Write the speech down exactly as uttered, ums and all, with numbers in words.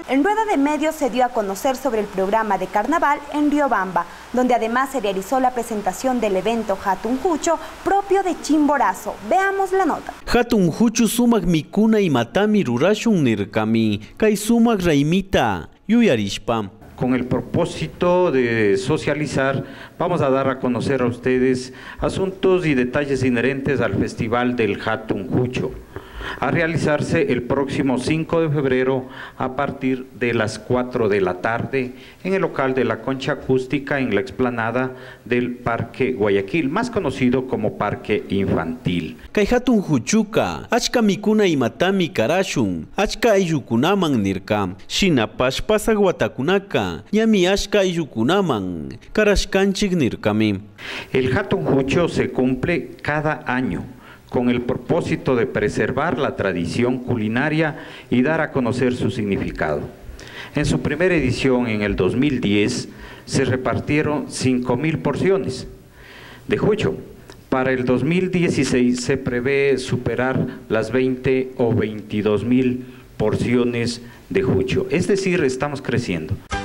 En rueda de medios se dio a conocer sobre el programa de carnaval en Riobamba, donde además se realizó la presentación del evento Hatun Jucho propio de Chimborazo. Veamos la nota. Hatun Jucho sumak mikuna y matami rurashun nirkami, kai sumak raimita, yuyarishpam. Con el propósito de socializar, vamos a dar a conocer a ustedes asuntos y detalles inherentes al Festival del Hatun Jucho, a realizarse el próximo cinco de febrero a partir de las cuatro de la tarde en el local de la Concha Acústica en la explanada del Parque Guayaquil, más conocido como Parque Infantil. Kay Hatun Juchuka, achka mikuna imatami karashun, achka ayukunaman nirkam, shinapash pasagwatakunaka, yami achka ayukunaman, karashkanchik nirkami. El Hatun Jucho se cumple cada año con el propósito de preservar la tradición culinaria y dar a conocer su significado. En su primera edición, en el dos mil diez, se repartieron cinco mil porciones de jucho. Para el dos mil dieciséis se prevé superar las veinte o veintidós mil porciones de jucho. Es decir, estamos creciendo.